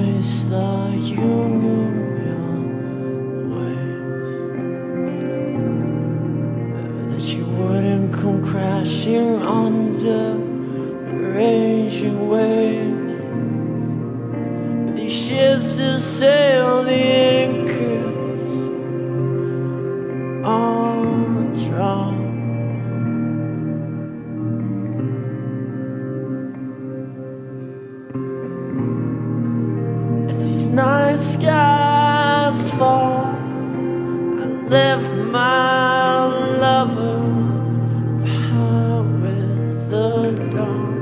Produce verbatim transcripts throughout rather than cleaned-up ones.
always thought you knew your ways, that you wouldn't come crashing under the raging waves. But these ships that sail the anchors all drown. Night skies fall, I left my lover behind with the dawn.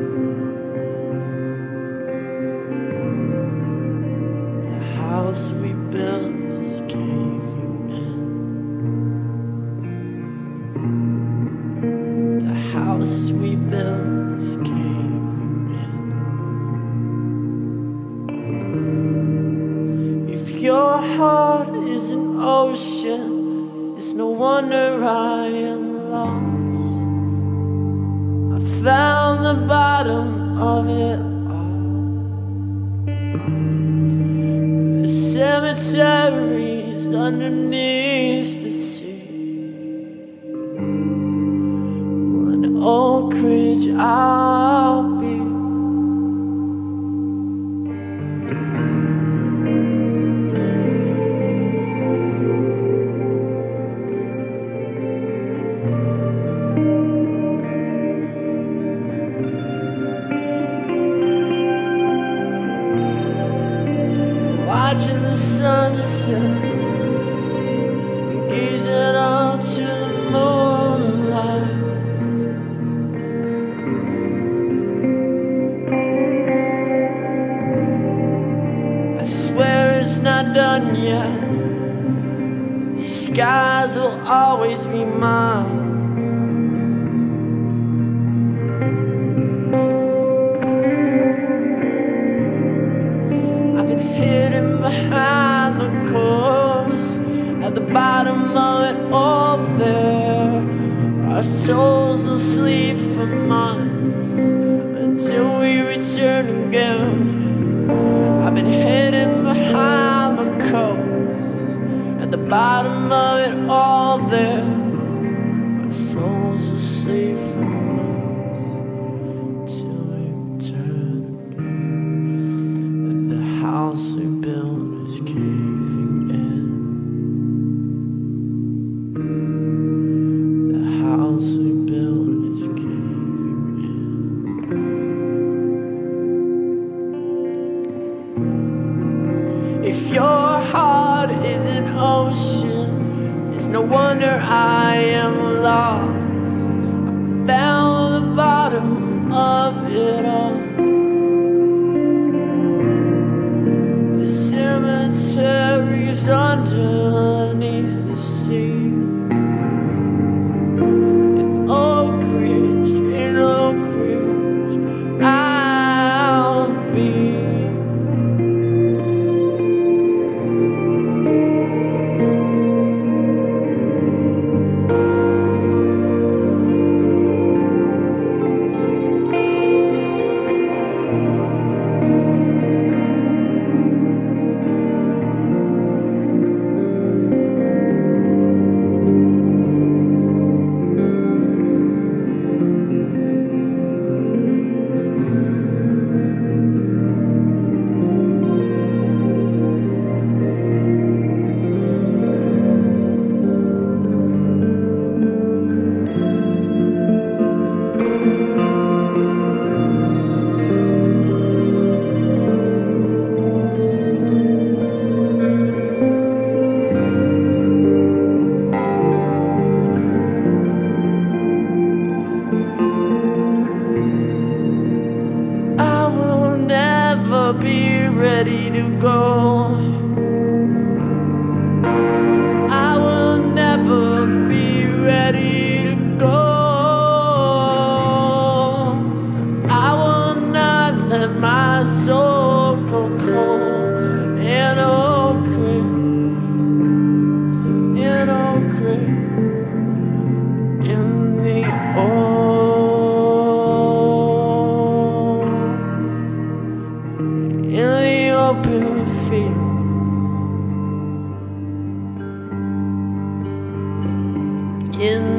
The house we built is caving in. The house we built is caving in. Your heart is an ocean, it's no wonder I am lost. I found the bottom of it all. The cemeteries underneath the sea. One Oakridge I'll be. Watching the sunset and gazing out to the moonlight. I swear it's not done yet. These skies will always be mine. I've been hidden behind the course, at the bottom of it all there. Our souls will sleep for months until we return again. I've been hidden behind the coast, at the bottom of it all there. Our souls will sleep for months until we return again. The house we built is caving in. The house we built is caving in. If your heart is an ocean, it's no wonder I am lost. I found the bottom of it all. Cemeteries underneath the sea. In Oakridge, in Oakridge I'll be. Be ready to go. I will never be ready to go. I will not let my soul go cold. In Oakridge, in Oakridge, in the old. In the open field. In